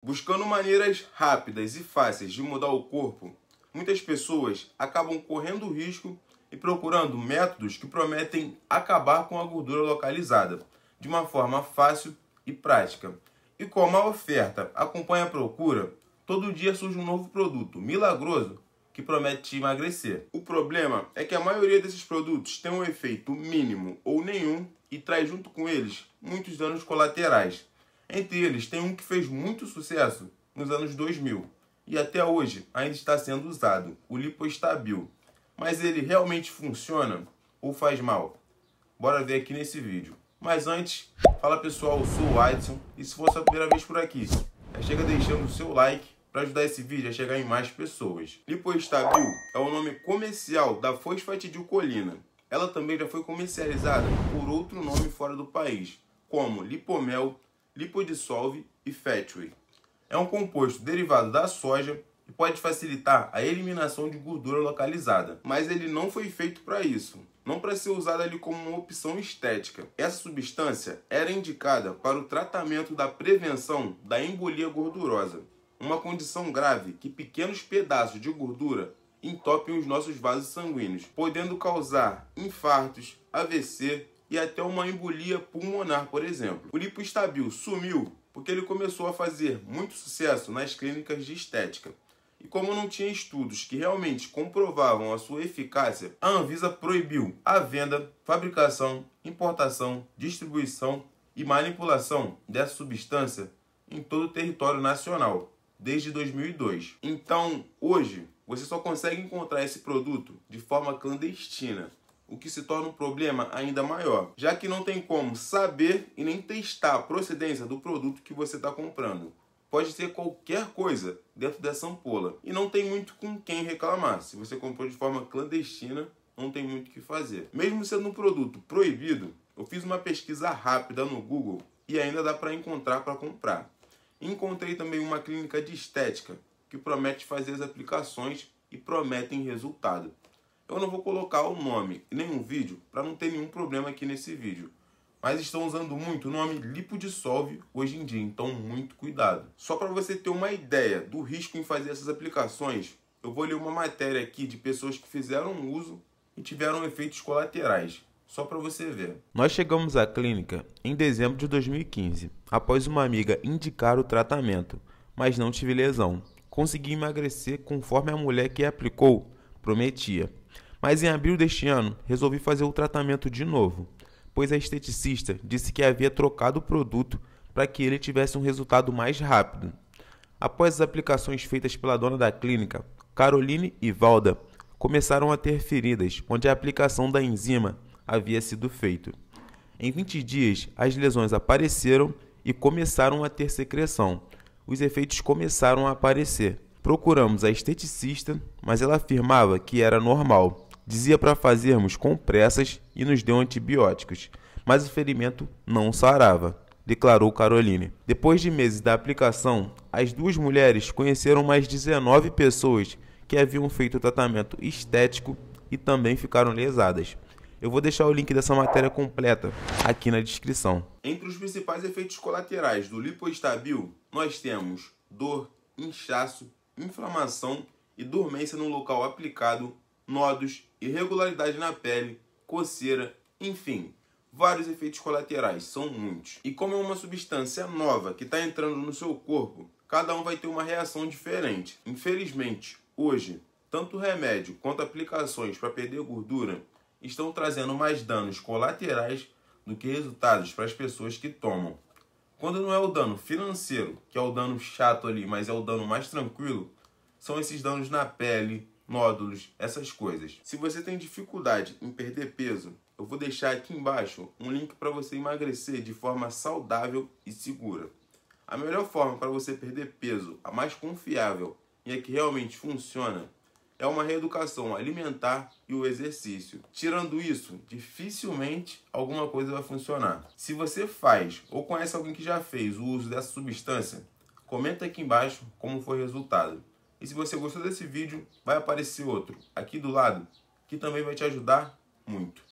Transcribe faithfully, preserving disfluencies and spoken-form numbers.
Buscando maneiras rápidas e fáceis de mudar o corpo, muitas pessoas acabam correndo o risco e procurando métodos que prometem acabar com a gordura localizada de uma forma fácil e prática. E como a oferta acompanha a procura, todo dia surge um novo produto milagroso que promete te emagrecer. O problema é que a maioria desses produtos tem um efeito mínimo ou nenhum e traz junto com eles muitos danos colaterais. Entre eles tem um que fez muito sucesso nos anos dois mil e até hoje ainda está sendo usado, o Lipoestabil. Mas ele realmente funciona ou faz mal? Bora ver aqui nesse vídeo. Mas antes, fala pessoal, eu sou o Adson e se for sua primeira vez por aqui, já chega deixando o seu like para ajudar esse vídeo a chegar em mais pessoas. Lipoestabil é o nome comercial da fosfatidilcolina. Ela também já foi comercializada por outro nome fora do país, como Lipomel, Lipodissolve e Fatway. É um composto derivado da soja e pode facilitar a eliminação de gordura localizada, mas ele não foi feito para isso, não para ser usado ali como uma opção estética. Essa substância era indicada para o tratamento da prevenção da embolia gordurosa, uma condição grave que pequenos pedaços de gordura entopem os nossos vasos sanguíneos, podendo causar infartos, A V C e até uma embolia pulmonar, por exemplo. O Lipoestabil sumiu porque ele começou a fazer muito sucesso nas clínicas de estética. E como não tinha estudos que realmente comprovavam a sua eficácia, a Anvisa proibiu a venda, fabricação, importação, distribuição e manipulação dessa substância em todo o território nacional, desde dois mil e dois. Então, hoje, você só consegue encontrar esse produto de forma clandestina, o que se torna um problema ainda maior, já que não tem como saber e nem testar a procedência do produto que você está comprando. Pode ser qualquer coisa dentro dessa ampola e não tem muito com quem reclamar. Se você comprou de forma clandestina, não tem muito o que fazer. Mesmo sendo um produto proibido, eu fiz uma pesquisa rápida no Google e ainda dá para encontrar para comprar. Encontrei também uma clínica de estética que promete fazer as aplicações e prometem resultado. Eu não vou colocar o nome em nenhum vídeo para não ter nenhum problema aqui nesse vídeo. Mas estão usando muito o nome Lipodissolve hoje em dia, então muito cuidado. Só para você ter uma ideia do risco em fazer essas aplicações, eu vou ler uma matéria aqui de pessoas que fizeram uso e tiveram efeitos colaterais. Só para você ver. Nós chegamos à clínica em dezembro de dois mil e quinze, após uma amiga indicar o tratamento, mas não tive lesão. Consegui emagrecer conforme a mulher que aplicou prometia. Mas em abril deste ano, resolvi fazer o tratamento de novo, pois a esteticista disse que havia trocado o produto para que ele tivesse um resultado mais rápido. Após as aplicações feitas pela dona da clínica, Caroline e Valda, começaram a ter feridas onde a aplicação da enzima havia sido feita. Em vinte dias, as lesões apareceram e começaram a ter secreção. Os efeitos começaram a aparecer. Procuramos a esteticista, mas ela afirmava que era normal. Dizia para fazermos compressas e nos deu antibióticos, mas o ferimento não sarava, declarou Caroline. Depois de meses da aplicação, as duas mulheres conheceram mais dezenove pessoas que haviam feito o tratamento estético e também ficaram lesadas. Eu vou deixar o link dessa matéria completa aqui na descrição. Entre os principais efeitos colaterais do Lipoestabil, nós temos dor, inchaço, inflamação e dormência no local aplicado, nódulos, irregularidade na pele, coceira, enfim, vários efeitos colaterais, são muitos. E como é uma substância nova que está entrando no seu corpo, cada um vai ter uma reação diferente. Infelizmente, hoje, tanto remédio quanto aplicações para perder gordura estão trazendo mais danos colaterais do que resultados para as pessoas que tomam. Quando não é o dano financeiro, que é o dano chato ali, mas é o dano mais tranquilo, são esses danos na pele, nódulos, essas coisas. Se você tem dificuldade em perder peso, eu vou deixar aqui embaixo um link para você emagrecer de forma saudável e segura. A melhor forma para você perder peso, a mais confiável e a que realmente funciona, é uma reeducação alimentar e o exercício. Tirando isso, dificilmente alguma coisa vai funcionar. Se você faz ou conhece alguém que já fez o uso dessa substância, comenta aqui embaixo como foi o resultado. E se você gostou desse vídeo, vai aparecer outro aqui do lado que também vai te ajudar muito.